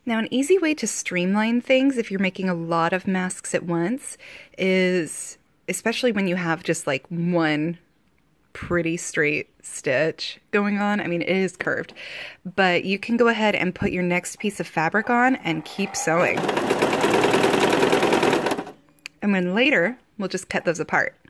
Now, an easy way to streamline things if you're making a lot of masks at once is, especially when you have just like one pretty straight stitch going on. I mean, it is curved, but you can go ahead and put your next piece of fabric on and keep sewing. And then later, we'll just cut those apart.